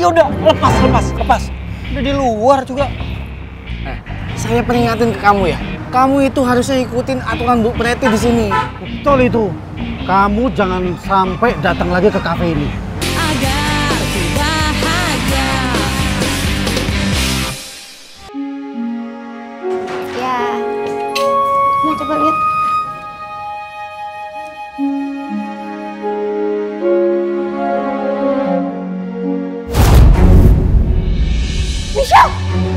Ya udah, lepas. Udah di luar juga. Saya peringatin ke kamu ya. Kamu itu harusnya ikutin aturan Bu Preti di sini. Betul itu. Kamu jangan sampai datang lagi ke kafe ini. Agar ku bahagia. Ya. Nah, coba lihat. Michelle!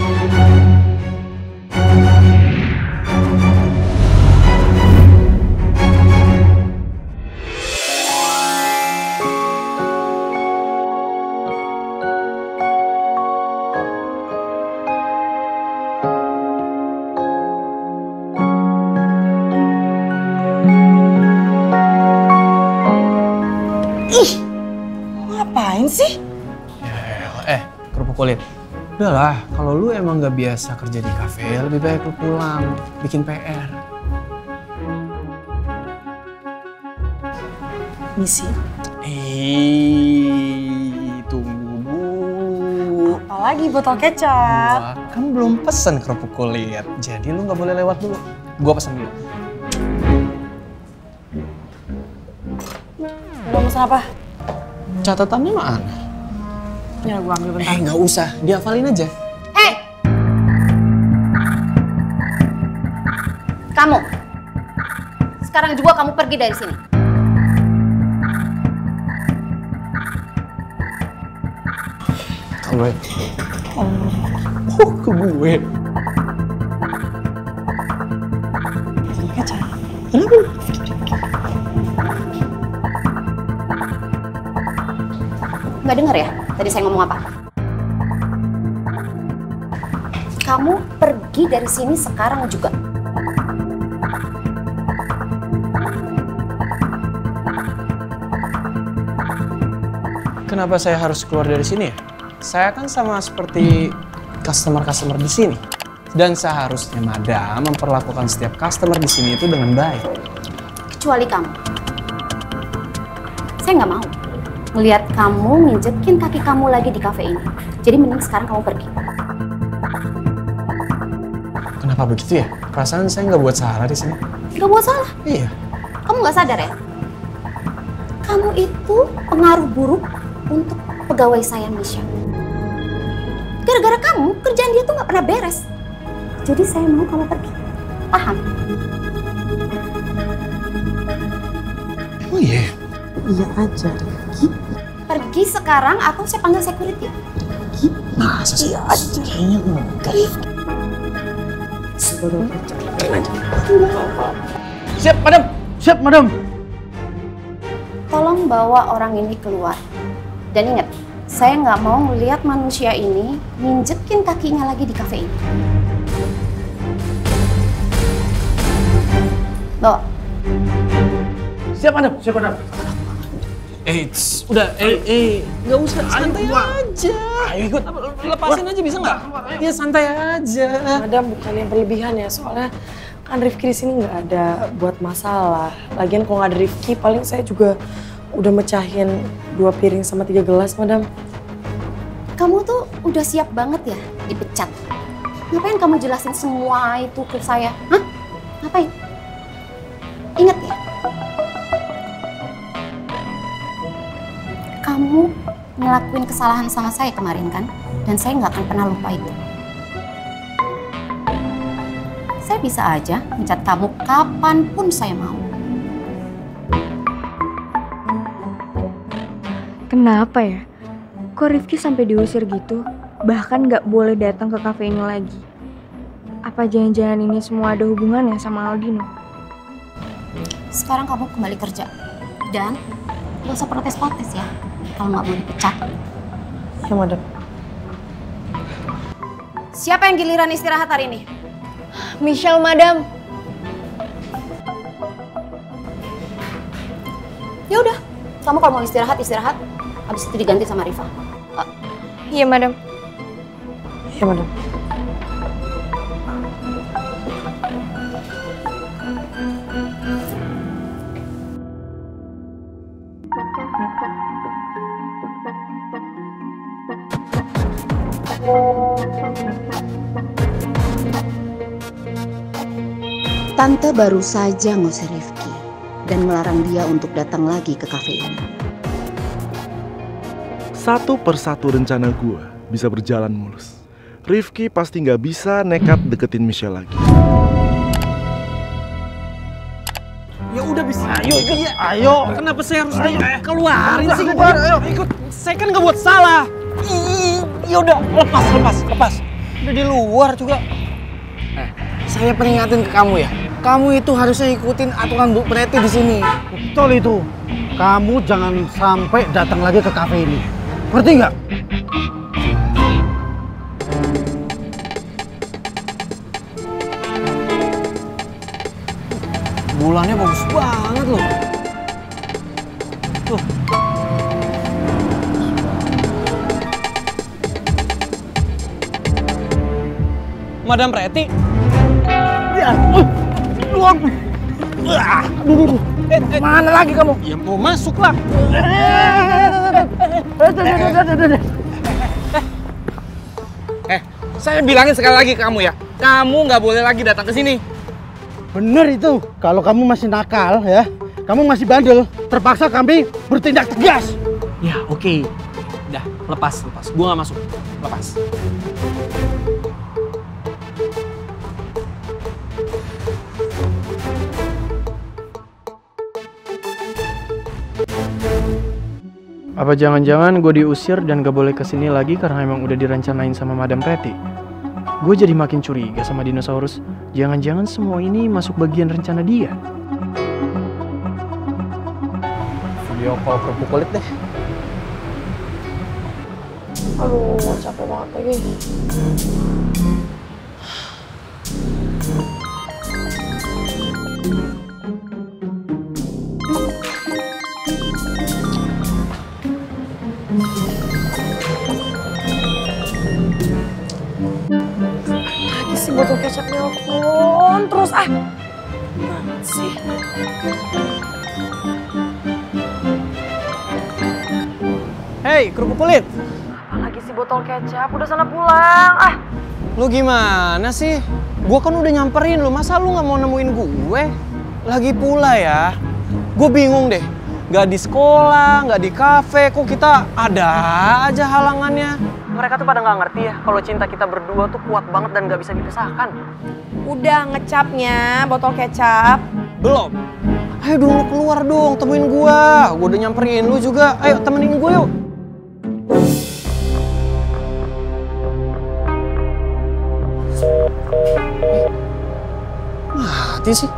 Ih, ngapain sih? Kerupuk kulit. Udahlah, kalau lu emang gak biasa kerja di kafe, lebih baik lu pulang, bikin PR. Misi. Tunggu Bu. Apalagi botol kecap. Wah, kan belum pesen kerupuk kulit, jadi lu gak boleh lewat dulu. Gua pesen dulu. Udah pesan apa? Catatannya mana? Ya, gua ambil bentar. Nggak usah, dihafalin aja. Hei! Kamu! Sekarang juga kamu pergi dari sini. Ke gue. Oh, ke gue. Kecap. Kenapa? Nggak dengar ya tadi saya ngomong apa? Kamu pergi dari sini sekarang juga. Kenapa saya harus keluar dari sini ya? Saya kan sama seperti customer-customer di sini. Dan seharusnya Madam memperlakukan setiap customer di sini itu dengan baik. Kecuali kamu. Saya nggak mau ngelihat kamu nginjekin kaki kamu lagi di kafe ini. Jadi mending sekarang kamu pergi. Kenapa begitu ya? Perasaan saya nggak buat salah di sini. Nggak buat salah. Iya. Kamu nggak sadar ya? Kamu itu pengaruh buruk untuk pegawai saya, Michelle. Gara-gara kamu, kerjaan dia tuh nggak pernah beres. Jadi saya mau kamu pergi. Paham? Oh iya? Iya aja, Rifki. Pergi sekarang atau saya panggil security. Masa sih? Iya aja. Kayaknya enggak. Sebelum aja. Siap, madam. Tolong bawa orang ini keluar. Dan ingat, saya nggak mau melihat manusia ini nginjekin kakinya lagi di kafe ini. Bawa. Siap, madam. Udah, nggak usah, santai aja. Ayo ikut, lepasin aja bisa nggak? Ya santai aja. Madam bukan yang berlebihan ya, soalnya kan Rifki di sini nggak ada buat masalah. Lagian kalau nggak ada Rifki, paling saya juga udah mecahin 2 piring sama 3 gelas, Madam. Kamu tuh udah siap banget ya dipecat. Ngapain kamu jelasin semua itu ke saya? Hah? Ngapain? Ingat ya, kamu ngelakuin kesalahan sama saya kemarin kan? Dan saya nggak akan pernah lupa itu. Saya bisa aja mencat kamu kapanpun saya mau. Kenapa ya? Kok Rifki sampai diusir gitu? Bahkan nggak boleh datang ke kafe ini lagi. Apa jangan-jangan ini semua ada hubungannya sama Aldino? Sekarang kamu kembali kerja. Dan gak usah protes-protes ya kalau nggak mau dipecat. Ya, Madam. Siapa yang giliran istirahat hari ini? Michelle, Madam. Ya udah, kamu kalau mau istirahat. Habis itu diganti sama Riva. Iya, Madam. Ya, Madam. Tante baru saja ngusir Rifki dan melarang dia untuk datang lagi ke kafe ini. Satu persatu rencana gue bisa berjalan mulus. Rifki pasti nggak bisa nekat deketin Michelle lagi. Ya udah bisa. Ayo, ayo. Kenapa saya harus keluarin sih? Keluar, ayo. Ikut. Saya kan nggak buat salah. Ya udah, lepas. Udah di luar juga. Saya peringatin ke kamu ya. Kamu itu harusnya ikutin aturan Bu Preti di sini. Betul itu. Kamu jangan sampai datang lagi ke kafe ini. Ngerti nggak? Bulannya bagus banget loh. Tuh. Madam Preti. Ya. Aduh. Mana lagi kamu? Ya mau masuk lah. Saya bilangin sekali lagi ke kamu ya. Kamu nggak boleh lagi datang ke sini. Bener itu. Kalau kamu masih nakal ya, kamu masih bandel, terpaksa kami bertindak tegas. Ya oke. Udah, lepas. Gua nggak masuk. Lepas. Apa jangan-jangan gue diusir dan gak boleh kesini lagi karena emang udah direncanain sama Madam Preti? Gue jadi makin curiga sama dinosaurus. Jangan-jangan semua ini masuk bagian rencana dia. Video call kerupuk kulit deh. Aduh, capek banget lagi. Lagi sih botol kecap nelfon terus banget sih. Hei, kerupuk kulit. Lagi sih botol kecap, udah sana pulang. Lu gimana sih? Gua kan udah nyamperin lu, masa lu nggak mau nemuin gue? Lagi pula ya, gue bingung deh. Gak di sekolah, gak di kafe, kok kita ada aja halangannya. Mereka tuh pada nggak ngerti ya kalau cinta kita berdua tuh kuat banget dan nggak bisa dipisahkan. Udah ngecapnya botol kecap. Belum. Ayo dong lu keluar dong, temuin gua. Gua udah nyamperin lu juga. Ayo temenin gua yuk. Mati sih.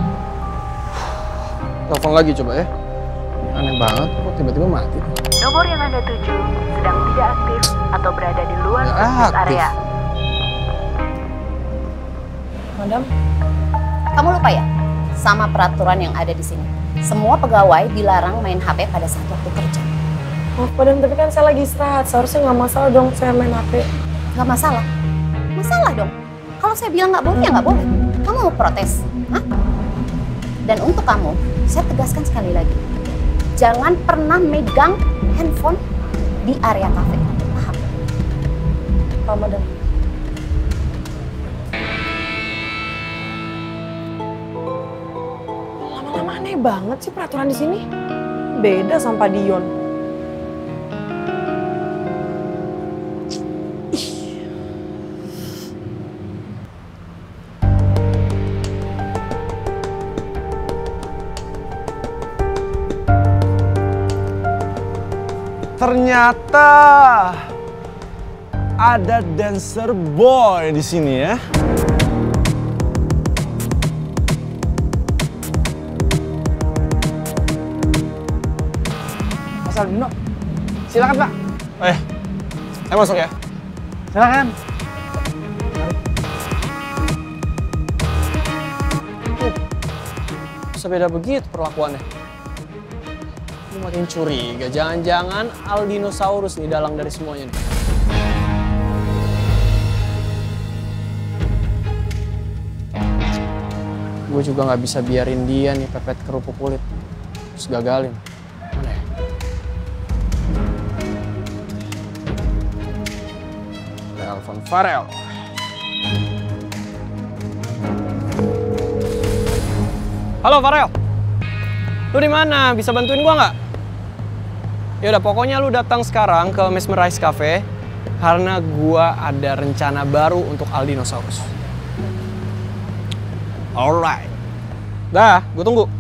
Telepon lagi coba ya. Aneh banget, kok tiba-tiba mati. Nomor yang Anda tuju sedang tidak aktif atau berada di luar service area. Madam, Kamu lupa ya sama peraturan yang ada di sini. Semua pegawai dilarang main HP pada saat waktu kerja. maaf Madam, tapi kan saya lagi istirahat. Seharusnya nggak masalah dong saya main HP. Nggak masalah. Masalah dong. Kalau saya bilang nggak boleh ya nggak boleh. Kamu mau protes? Hah? Dan untuk kamu, saya tegaskan sekali lagi. Jangan pernah megang handphone di area kafe. Paham? Pak Madam. Lama-lama aneh banget sih peraturan di sini. Beda sama Pak Dion. Ternyata ada dancer boy di sini ya. Mas Aldino, silakan Pak. Saya masuk ya. Silakan. Bisa beda begitu perlakuannya. Gue makin curiga, jangan-jangan Aldinosaurus nih dalang dari semuanya nih. Gue juga nggak bisa biarin dia nih pepet kerupuk kulit. Terus gagalin. Mana ya? telepon Farel. Halo Farel, lu di mana? Bisa bantuin gua nggak? Ya udah, pokoknya lu datang sekarang ke Mesmerize Cafe karena gua ada rencana baru untuk Aldinosaurus. Alright, dah, gue tunggu.